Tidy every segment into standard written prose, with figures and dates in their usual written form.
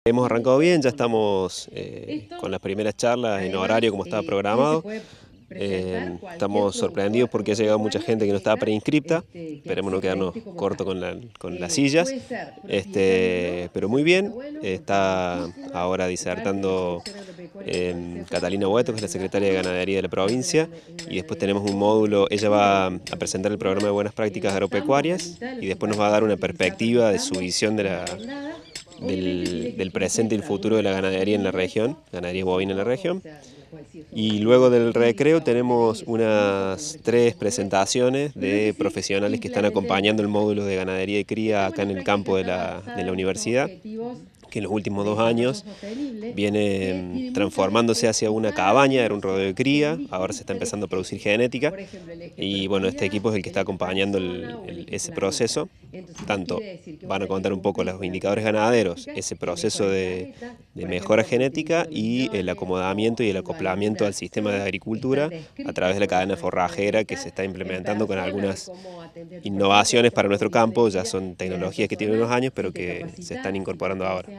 Hemos arrancado bien, ya estamos con las primeras charlas en horario como estaba programado. Estamos sorprendidos porque ha llegado mucha gente que no estaba preinscripta. Esperemos no quedarnos corto con las sillas. Pero muy bien, está ahora disertando Catalina Hueto, que es la secretaria de Ganadería de la provincia, y después tenemos un módulo, ella va a presentar el programa de buenas prácticas agropecuarias y después nos va a dar una perspectiva de su visión del presente y el futuro de la ganadería en la región, ganadería bovina en la región. Y luego del recreo tenemos unas 3 presentaciones de profesionales que están acompañando el módulo de ganadería y cría acá en el campo de la universidad, que en los últimos 2 años viene transformándose hacia una cabaña, era un rodeo de cría, ahora se está empezando a producir genética, y bueno, este equipo es el que está acompañando ese proceso. Tanto van a contar un poco los indicadores ganaderos, ese proceso de mejora genética y el acomodamiento y el acoplamiento al sistema de agricultura a través de la cadena forrajera que se está implementando con algunas innovaciones para nuestro campo. Ya son tecnologías que tienen unos años, pero que se están incorporando ahora.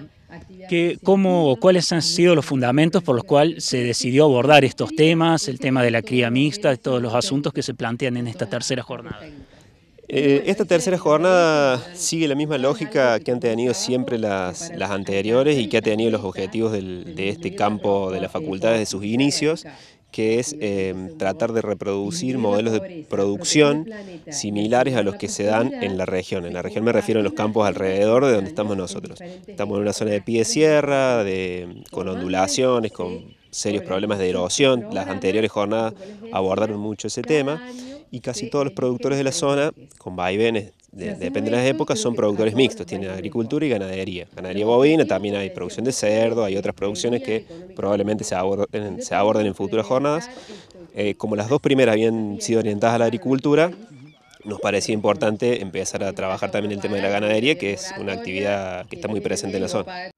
¿Cuáles han sido los fundamentos por los cuales se decidió abordar estos temas, el tema de la cría mixta, todos los asuntos que se plantean en esta tercera jornada? Esta tercera jornada sigue la misma lógica que han tenido siempre las anteriores y que ha tenido los objetivos de este campo de la facultad desde sus inicios, que es tratar de reproducir modelos de producción similares a los que se dan en la región. En la región me refiero a los campos alrededor de donde estamos nosotros. Estamos en una zona de pie de sierra, con ondulaciones, con serios problemas de erosión. Las anteriores jornadas abordaron mucho ese tema y casi todos los productores de la zona, con vaivenes, depende de las épocas, son productores mixtos, tienen agricultura y ganadería. Ganadería bovina, también hay producción de cerdo, hay otras producciones que probablemente se aborden en futuras jornadas. Como las 2 primeras habían sido orientadas a la agricultura, nos parecía importante empezar a trabajar también el tema de la ganadería, que es una actividad que está muy presente en la zona.